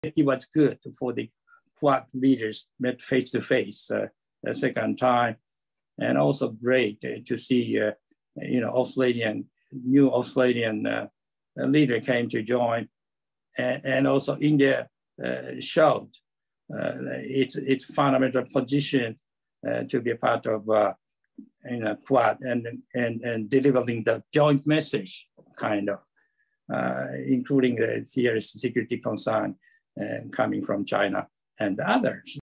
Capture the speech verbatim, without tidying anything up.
it was good for the Quad leaders met face to face uh, the second time, and also great to see uh, you know Australian new Australian uh, leader came to join, and, and also India uh, showed uh, its its fundamental position uh, to be a part of uh, you know Quad and and and delivering the joint message kind of, uh, including the serious security concern uh, coming from China and others.